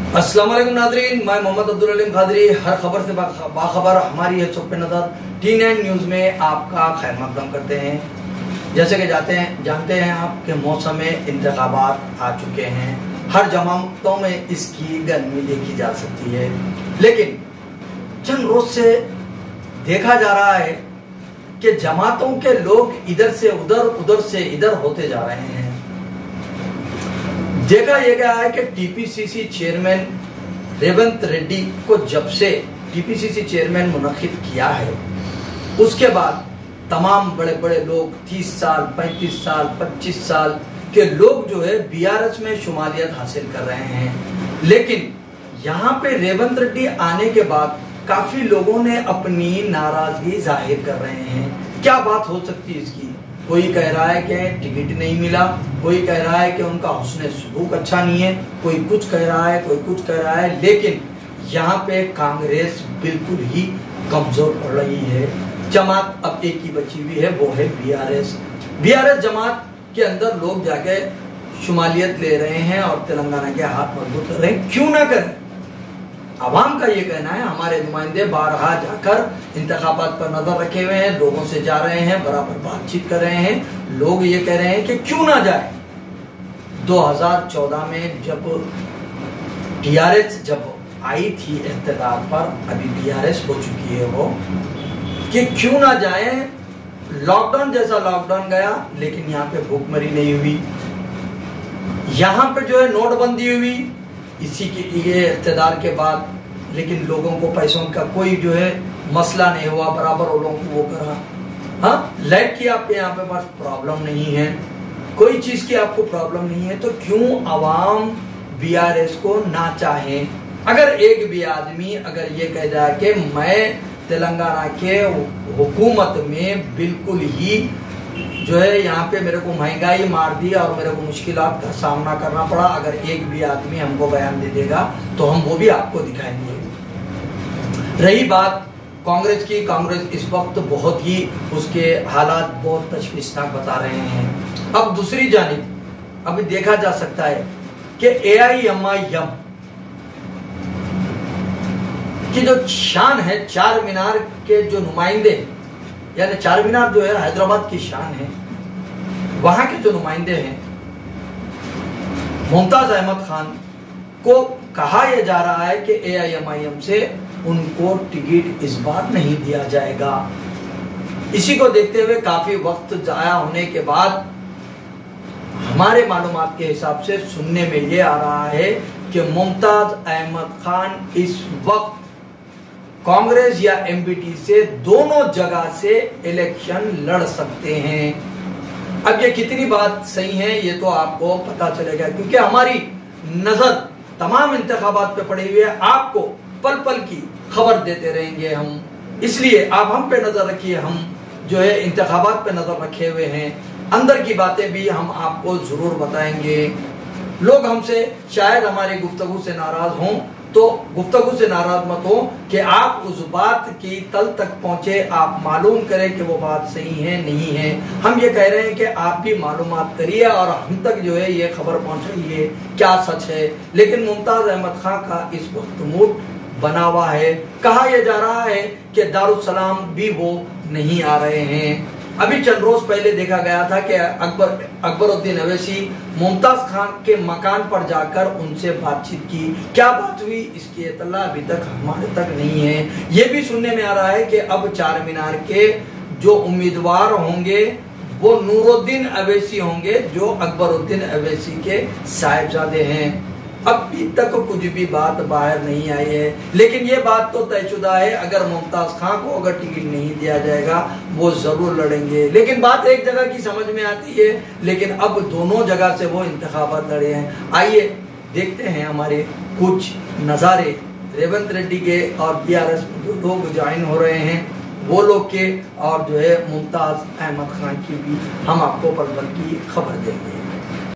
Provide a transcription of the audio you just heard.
अस्सलाम वालेकुम नाज़रीन, मैं मोहम्मद अब्दुल अलीम खादरी हर खबर से बाखबर हमारी है चौक पे नज़र T9 न्यूज़ में आपका खैर मकदम करते हैं। जैसे कि जानते हैं आप कि मौसम इंतखाबात आ चुके हैं। हर जमातों में इसकी गर्मी देखी जा सकती है, लेकिन चंद रोज से देखा जा रहा है कि जमातों के लोग इधर से उधर, उधर से इधर होते जा रहे हैं। देखा यह गया है कि टीपीसीसी चेयरमैन रेवंत रेड्डी को जब से टीपीसीसी चेयरमैन मुनक्किद किया है, उसके बाद तमाम बड़े बड़े लोग 30 साल, 35 साल, 25 साल के लोग जो है बीआरएस में शुमालियत हासिल कर रहे हैं। लेकिन यहाँ पे रेवंत रेड्डी आने के बाद काफी लोगों ने अपनी नाराजगी जाहिर कर रहे हैं। क्या बात हो सकती है इसकी? कोई कह रहा है कि टिकट नहीं मिला, कोई कह रहा है कि उनका हुस्न सुलूक अच्छा नहीं है, कोई कुछ कह रहा है, कोई कुछ कह रहा है। लेकिन यहाँ पे कांग्रेस बिल्कुल ही कमजोर पड़ रही है। जमात अब एक ही बची हुई है, वो है बीआरएस जमात के अंदर लोग जाके शुमालियत ले रहे हैं और तेलंगाना के हाथ मजबूत कर रहे हैं। क्यों ना करें? आवाम का ये कहना है। हमारे नुमाइंदे बारहा जाकर इंतखाबात पर नजर रखे हुए हैं, लोगों से जा रहे हैं, बराबर बातचीत कर रहे हैं। लोग ये कह रहे हैं कि क्यों ना जाए। 2014 में जब टीआरएस जब आई थी इख्तिदार पर, अभी बीआरएस हो चुकी है वो, कि क्यों ना जाए। लॉकडाउन जैसा लॉकडाउन गया, लेकिन यहाँ पे भूखमरी नहीं हुई। यहाँ पे जो है नोटबंदी हुई इसी के ये इख्तिदार के बाद, लेकिन लोगों को पैसों का कोई जो है मसला नहीं हुआ, बराबर वो लोगों को वो करा। हाँ, लाइट की आपके यहाँ पे पास प्रॉब्लम नहीं है, कोई चीज की आपको प्रॉब्लम नहीं है, तो क्यों आवाम बीआरएस को ना चाहे? अगर एक भी आदमी अगर ये कह जाए कि मैं तेलंगाना के हुकूमत में बिल्कुल ही जो है यहाँ पे मेरे को महंगाई मार दी और मेरे को मुश्किलात का सामना करना पड़ा, अगर एक भी आदमी हमको बयान दे देगा तो हम वो भी आपको दिखाएंगे। रही बात कांग्रेस की, कांग्रेस इस वक्त बहुत ही उसके हालात बहुत तशवीशनाक बता रहे हैं। अब दूसरी जानिब अभी देखा जा सकता है कि AIMIM की जो शान है, चार मीनार के जो नुमाइंदे, यानी चार मीनार जो है हैदराबाद की शान है, वहां के जो नुमाइंदे हैं, मुमताज अहमद खान को कहा यह जा रहा है कि AIMIM से उनको टिकट इस बार नहीं दिया जाएगा। इसी को देखते हुए काफी वक्त जाया होने के बाद हमारे मालूमात के हिसाब से सुनने में ये आ रहा है कि मुमताज अहमद खान इस वक्त कांग्रेस या MBT से दोनों जगह से इलेक्शन लड़ सकते हैं। अब ये कितनी बात सही है ये तो आपको पता चलेगा, क्योंकि हमारी नजर तमाम इंतखाबात पे पड़ी हुई है। आपको पल पल की खबर देते रहेंगे हम, इसलिए आप हम पे नजर रखिए। हम जो है इंतखाबात पे नजर रखे हुए हैं, अंदर की बातें भी हम आपको जरूर बताएंगे। लोग हमसे शायद हमारी गुफ्तगू से नाराज हों, तो गुफ्तगू से नाराज मत हो कि आप उस बात की तल तक पहुंचे, आप मालूम करें कि वो बात सही है नहीं है। हम ये कह रहे हैं कि आप भी मालूमात करिए और हम तक जो है ये खबर पहुंचाइए क्या सच है। लेकिन मुमताज अहमद खान का इस वक्त मूड बना हुआ है। कहा यह जा रहा है कि दारुस्सलाम भी वो नहीं आ रहे हैं। अभी चंद रोज पहले देखा गया था कि अकबरुद्दीन अवैसी मुमताज खान के मकान पर जाकर उनसे बातचीत की। क्या बात हुई इसकी इत्तला अभी तक हमारे तक नहीं है। ये भी सुनने में आ रहा है कि अब चार मीनार के जो उम्मीदवार होंगे वो नूरुद्दीन अवैसी होंगे, जो अकबरुद्दीन अवैसी के साहिबजादे हैं। अभी तक कुछ भी बात बाहर नहीं आई है, लेकिन ये बात तो तयशुदा है, अगर मुमताज खान को अगर टिकट नहीं दिया जाएगा वो जरूर लड़ेंगे। लेकिन बात एक जगह की समझ में आती है, लेकिन अब दोनों जगह से वो इंतखाबात लड़े हैं। आइए देखते हैं हमारे कुछ नज़ारे रेवंत रेड्डी के और बीआरएस में जो लोग ज्वाइन हो रहे हैं वो लोग के, और जो है मुमताज अहमद खान की भी हम आपको पल पल की खबर देंगे।